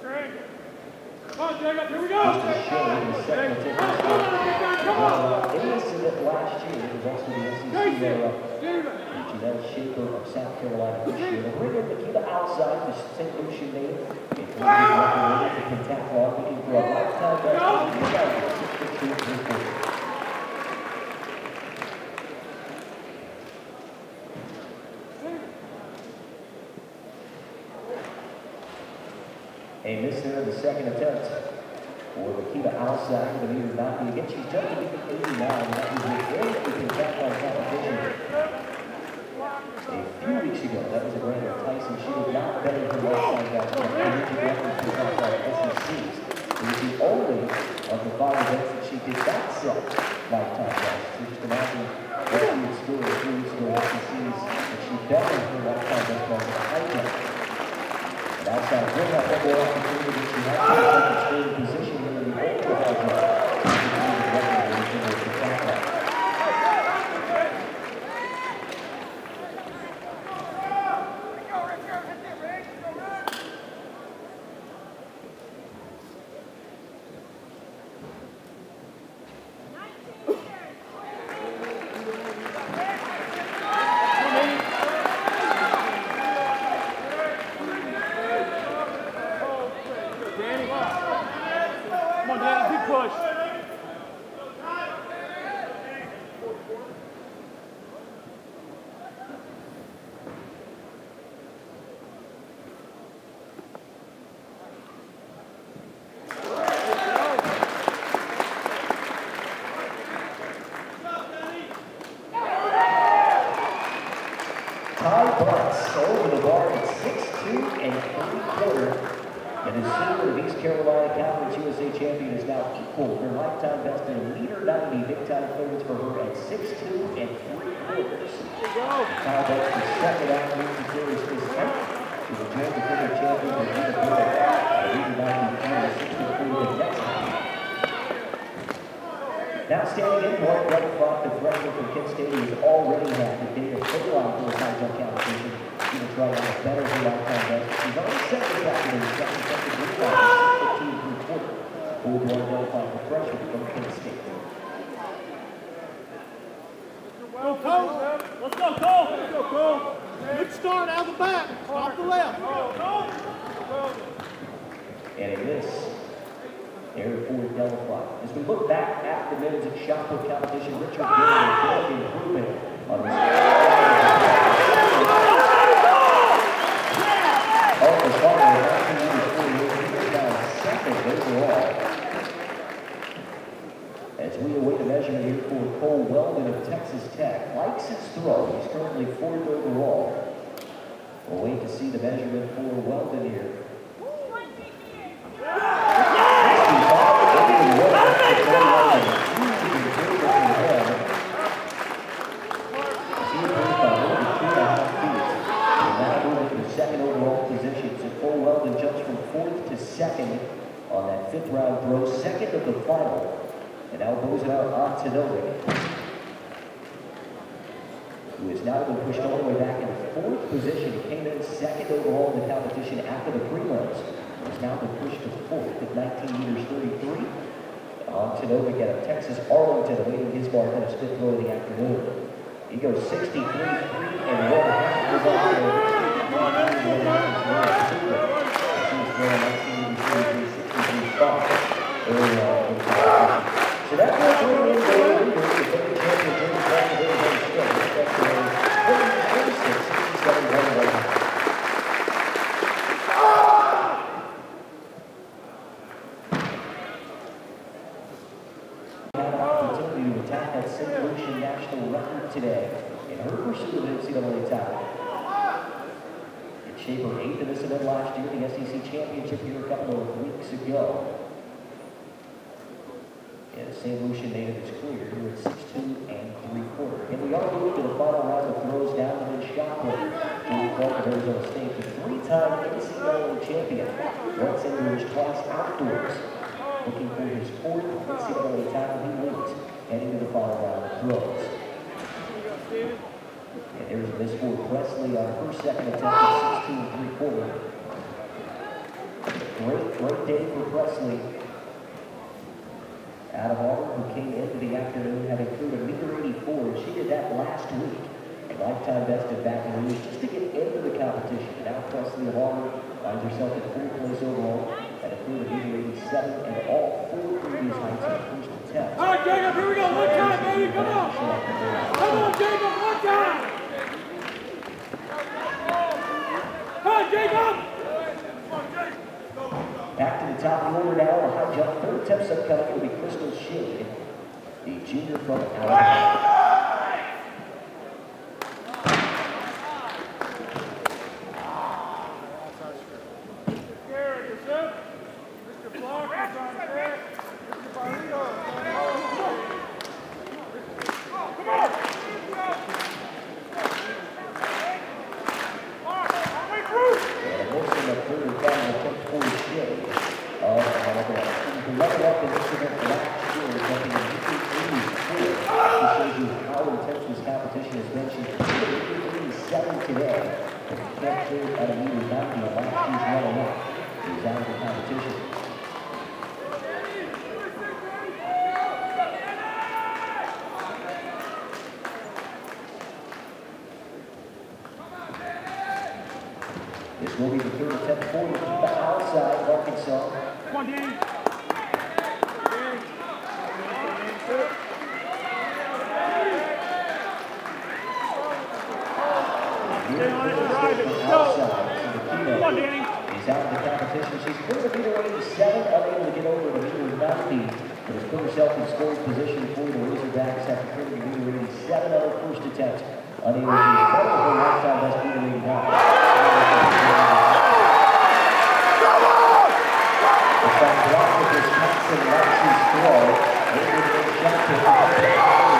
Come on, Jacob, here we go! Just to show the second attempt. In this event last year, it was also the SEC runner-up. Janelle Shaper of South Carolina this year. The ring of Nikita outside, the St. Lucian native. It's recommended to Pentathlon, looking for a lifetime best of 2016. A miss there in the second attempt for Nikita outside. The meter not be again. She's jumped to the 89. That was a very good Pentathlon competition. A few weeks ago, that was a brand of Tyson. She did not better her lifetime best of SECs. It was the only of the 5 events that she did not set lifetime best. So just imagine what she would score a few weeks ago at SECs, and she bettered her lifetime best by a high jump. And outside, bring up one more opportunity. She has to take a scoring position here in the ultra high jump. Over the bar at 6'2 and 3/4. And his senior of East Carolina Conference USA champion is now equal her lifetime best in a meter 90 big time clearance for her at 6'2 and 3/4. Kyle Bucks, the second athlete to carry this event. She will join the defending champion with Rita Bill at meter 90 and 6'3 the next time. Now standing in, Mark Redfrock, the freshman from Kent State, who has already had the day of football for his high jump competition. She will try to better her lifetime best. She's already set the record in the second green line, 15 3/4. Full door Redfrock, the freshman from Kent State. Go, Cole! Let's go, Cole! Let's go, Cole! Good start out of the back. Off the left. And a miss. There for Delafly. As we look back at the men's shot put competition, Richard Gilman made an improvement on this. Arthur Farmer, 1948, he was down second overall. As we await a measurement here for Cole Weldon of Texas Tech, likes his throw. He's currently 4th overall. We'll wait to see the measurement for Weldon here. Second overall position. So Cole Weldon jumps from 4th to 2nd on that 5th round throw, 2nd of the final, and now blows it out on Tanovic, who has now been pushed all the way back in 4th position. He came in 2nd overall in the competition after the prelims. He's now been pushed to 4th at 19 meters 33. On Tanovic out of Texas Arlington, awaiting his mark on his 5th throw of the afternoon. He goes 63, 3 and 1/2. So that will bring in the leaders to take the championship opportunity to attack that St. Lucian national record today in her pursuit of NCAA title. Shaper 8th in this event last year, the SEC championship here a couple of weeks ago. And the St. Lucian native is clear here at 6'2 and 3/4. And we are moving to the final round of throws down to the shot put. Jimmy Clark of Arizona State, the 3-time NCAA champion. Once indoors, twice outdoors. Looking for his 4th NCAA title he leads heading to the final round of throws. And there's a miss for Presley on her second attempt at 16 3/4. Great day for Presley. Out of Auburn, who came into the afternoon having through a meter 84, and she did that last week. A lifetime best in Baton Rouge just to get into the competition. Now Presley of Auburn finds herself in fourth place overall at a through a meter 87, and all four previous nights at first attempt. All right, Jacob, here we go. One time, baby. Come on. Come on, Jacob. One time. Come on, Jacob. Back to the top of the order now. A high jump. Third attempt upcoming will be Crystal Shade, the junior from Alabama. This will be the third attempt for the outside of Arkansas. Come on, Danny. Come on, Danny. He's out of the competition. She's put the meter 87, unable to get over the meter 90. But has put herself in scoring position for the Razorbacks after putting the meter 87 on her first attempt. Unable to recover her lifetime best meter 89. Wisconsin Lexi's throw. Able to make shot to the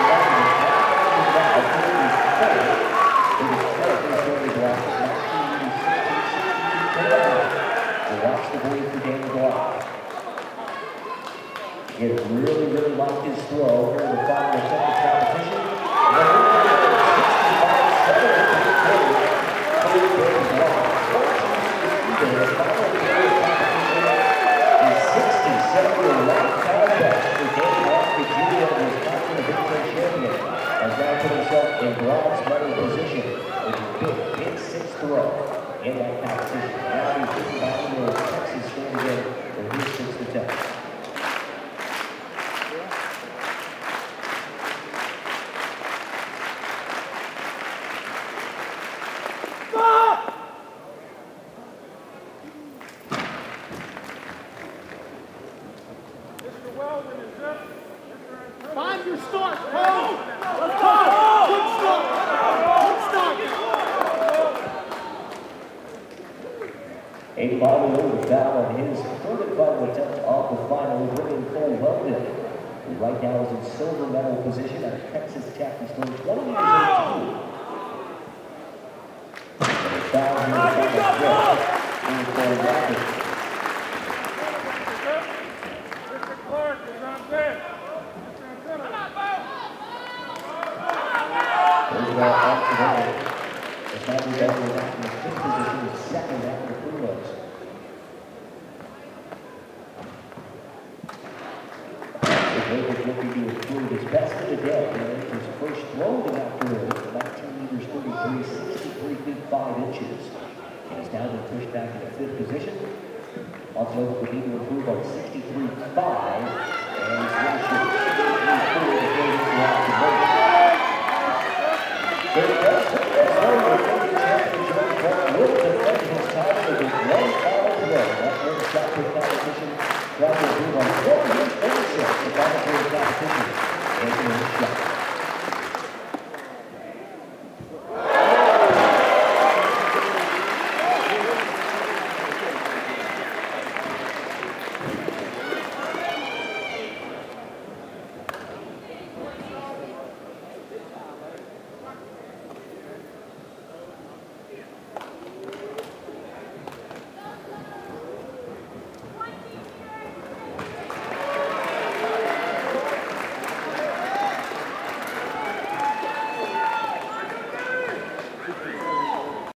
watch the boy for Daniel Block. He really liked his throw here in the final attempt of competition. Has now put himself in bronze medal position with a big sixth throw in that competition. Now he's looking back to the Texas stand again for his sixth attempt. Find your start, Cole. Let's go. Good start. Good start. A follow-over foul on his third and final attempt off the final, bringing Cole Weldon, who right now is in silver medal position at Texas Tech. He's turned 20 years old. And a foul here in the final stretch for Cole Weldon. It's not the best in the fifth position, is second after the Pumas. David looking to improve his best of the day. His first throw of the afternoon, 19 meters 33, 63 feet 5 inches. And is now been pushed back to the fifth position. Also looking to improve on 63.5. And he's going to shoot 63.4 to go into the afternoon.